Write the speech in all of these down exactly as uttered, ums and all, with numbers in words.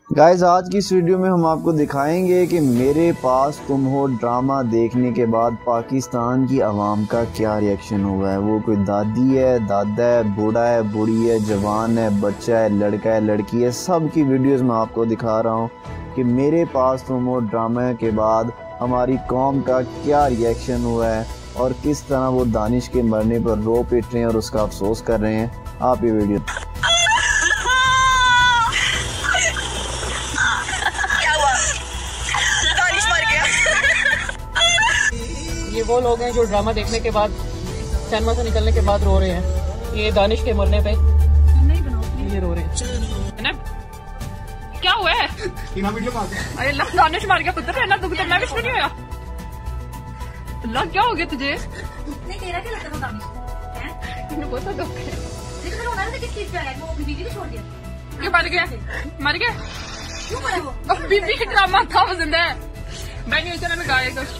Guys आज की इस वीडियो में हम आपको दिखाएंगे कि मेरे पास तुम हो ड्रामा देखने के बाद पाकिस्तान की आवाम का क्या रिएक्शन हुआ है। वो कोई दादी है, दादा है, बूढ़ा है, बूढ़ी है, जवान है, बच्चा है, लड़का है, लड़की है, सब की वीडियोस मैं आपको दिखा रहा हूँ कि मेरे पास तुम हो ड्रामा के बाद हमारी कौम का क्या रिएक्शन हुआ है और किस तरह वो दानिश के मरने पर रो पिट रहे हैं और उसका अफसोस कर रहे हैं। आप ये वीडियो ये वो लोग हैं जो ड्रामा देखने के बाद, सिनेमा से निकलने के बाद रो रहे हैं। ये दानिश के मरने पे ये रो रहे हैं। क्या हुआ है? अरे अल्लाह, दानिश मार गया पुत्र, रहना दुख मैं भी नहीं होया। अल्लाह क्या हो गया तुझे? नहीं तेरा क्या लगता था दानिश? हैं? बहुत दुख है। लेकिन रोना तो किस चीज का है? वो बीबी को छोड़ दिया। क्यों मर गया? मर गया? क्यों मरा वो? अब बीबी का ड्रामा था, वो जिंदा है। मैंने उसे ना गाया कुछ।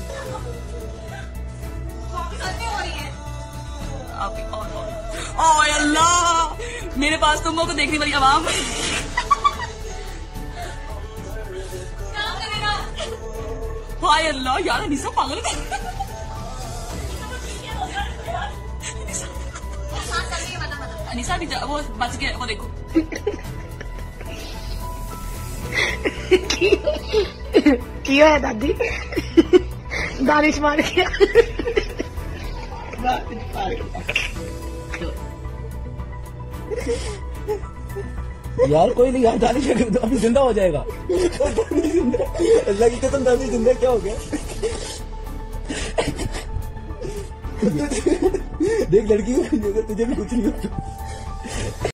ओए अल्लाह, मेरे पास तुम लोगों को देखने वाली आवाम। हाय अल्लाह यार, अनीसा पागल है। अनीसा भी वो बच गया, वो देखो। किया है दादी, दानिश मार गया। यार कोई नहीं यार, दानिश अभी जिंदा हो जाएगा। अल्लाह की कसम दानिश जिंदा क्या हो गया? देख लड़की को तुझे भी कुछ नहीं होता।